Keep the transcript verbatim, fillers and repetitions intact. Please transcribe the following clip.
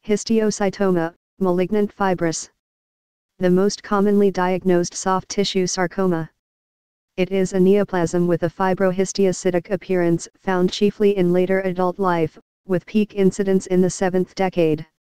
Histiocytoma, malignant fibrous. The most commonly diagnosed soft tissue sarcoma. It is a neoplasm with a fibrohistiocytic appearance found chiefly in later adult life, with peak incidence in the seventh decade.